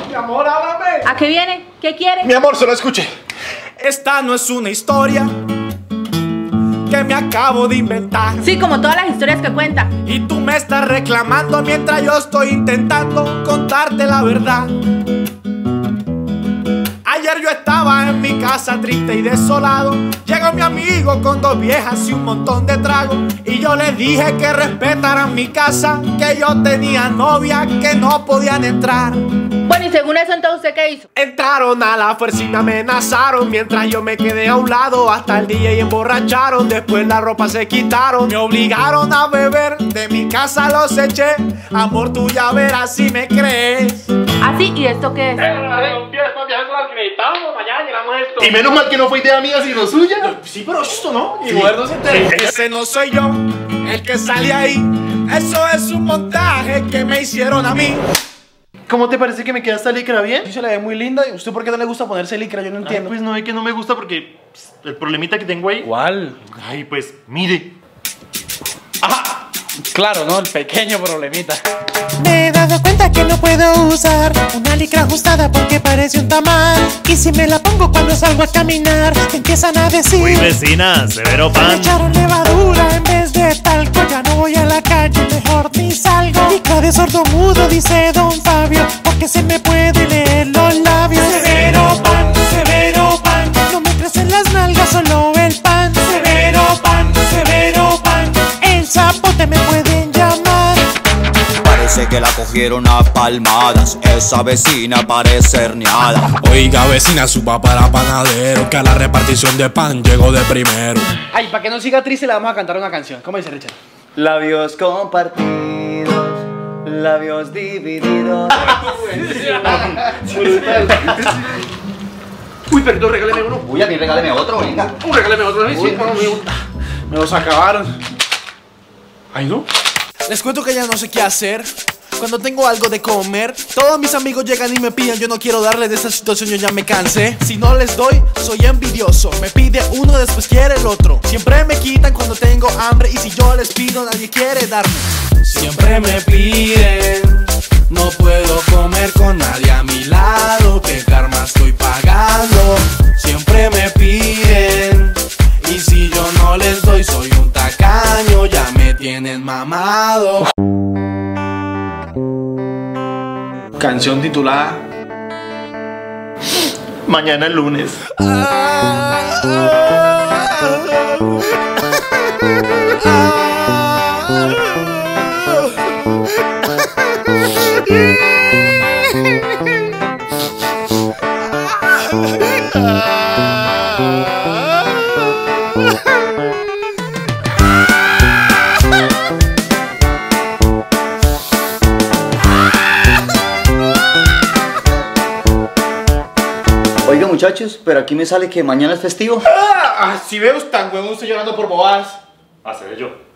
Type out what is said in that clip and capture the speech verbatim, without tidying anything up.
Mi amor, háblame. ¿A qué viene? ¿Qué quiere? Mi amor, solo escuche. Esta no es una historia que me acabo de inventar. Sí, como todas las historias que cuenta. Y tú me estás reclamando mientras yo estoy intentando contarte la verdad. Ayer yo estaba en mi casa triste y desolado. Llegó mi amigo con dos viejas y un montón de tragos. Y yo les dije que respetaran mi casa, que yo tenía novia, que no podían entrar. Bueno, y según eso, entonces, ¿usted qué hizo? Entraron a la fuerza y me amenazaron mientras yo me quedé a un lado. Hasta el D J emborracharon, después la ropa se quitaron. Me obligaron a beber, de mi casa los eché. Amor, tú ya verás si me crees. ¿Ah, sí? ¿Y esto qué es? Y menos mal que no fue idea mía sino suya. Sí, pero esto no. Y mujer no se entera. Ese no soy yo, el que sale ahí. Eso es un montaje que me hicieron a mí. ¿Cómo te parece que me queda esta licra bien? Sí, se la ve muy linda. ¿Y usted por qué no le gusta ponerse licra? Yo no entiendo. Ay, pues no, es que no me gusta porque pues, el problemita que tengo ahí. ¿Cuál? Ay, pues mire. Claro, ¿no? El pequeño problemita. Me he dado cuenta que no puedo usar una licra ajustada porque parece un tamal. Y si me la pongo cuando salgo a caminar, empiezan a decir: uy, vecina, severo me pan. echaron levadura en vez de talco. Ya no voy a la calle, mejor ni salgo. Licra de sordo mudo, dice don Fabio, porque se me puede leer los labios. Severo pan, severo pan, no me crecen las nalgas, solo el pan. Severo pan, severo pan, el zapote me pueden llamar. Parece que la cogieron a palmadas. Esa vecina parece herniada. Oiga vecina, suba para panadero, que a la repartición de pan llegó de primero. Ay, para que no siga triste le vamos a cantar una canción. ¿Cómo dice, Richard? Labios compartidos, labios divididos. Uy, perdón, regáleme uno. Uy, a mí regáleme otro, venga. Uh, regáleme otro. Ay, sí, no, me, me los acabaron. Ay, no. Les cuento que ya no sé qué hacer cuando tengo algo de comer. Todos mis amigos llegan y me piden, yo no quiero darle de esta situación, yo ya me cansé. Si no les doy, soy envidioso. Me pide uno, después quiere el otro. Siempre me quitan cuando tengo hambre y si yo les pido, nadie quiere darme. Siempre me piden, no puedo comer con nadie a mi lado, que karma estoy pagando. Siempre me piden, y si yo no les doy, soy un tacaño, ya me tienen mamado. Canción titulada Mañana es lunes. Oiga muchachos, pero aquí me sale que mañana es festivo. Ah, si veo tan huevón usted llorando por bobadas. Ah, se ve yo.